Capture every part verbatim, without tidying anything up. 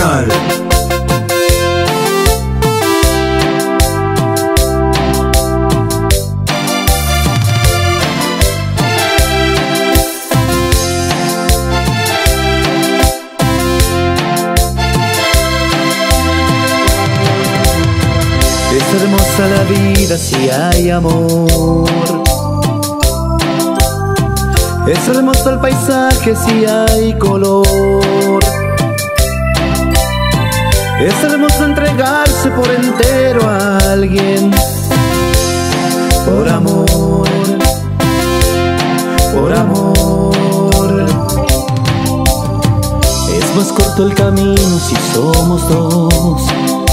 Original. Es hermosa la vida si hay amor. Es hermoso el paisaje si hay color. Es hermoso entregarse por entero a alguien. Por amor, por amor. Es más corto el camino si somos dos.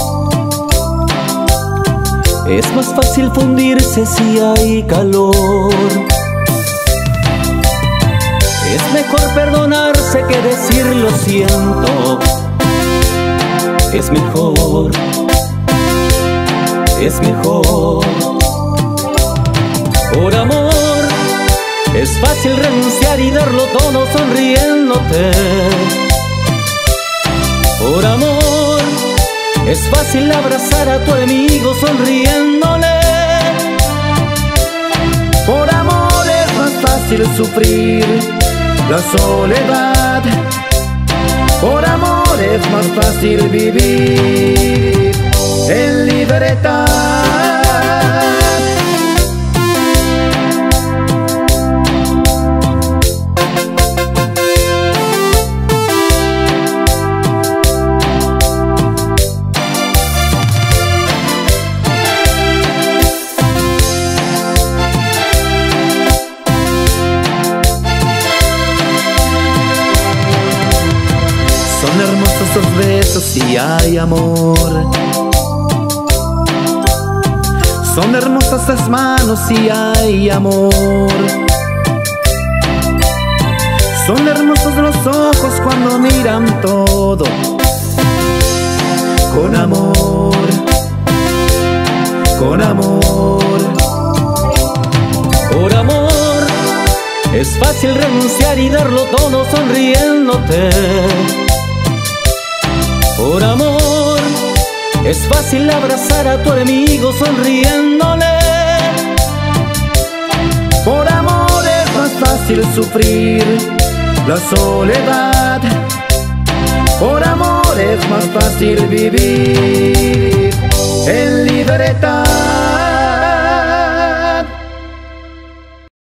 Es más fácil fundirse si hay calor. Es mejor perdonarse que decir lo siento. Es mejor, es mejor. Por amor es fácil renunciar y darlo todo sonriéndote. Por amor es fácil abrazar a tu enemigo sonriéndole. Por amor es más fácil sufrir la soledad. Por amor es más fácil vivir en libertad. Son hermosos los besos si hay amor. Son hermosas las manos si hay amor. Son hermosos los ojos cuando miran todo con amor, con amor. Por amor es fácil renunciar y darlo todo sonriéndote. Por amor es fácil abrazar a tu enemigo sonriéndole. Por amor es más fácil sufrir la soledad. Por amor es más fácil vivir en libertad.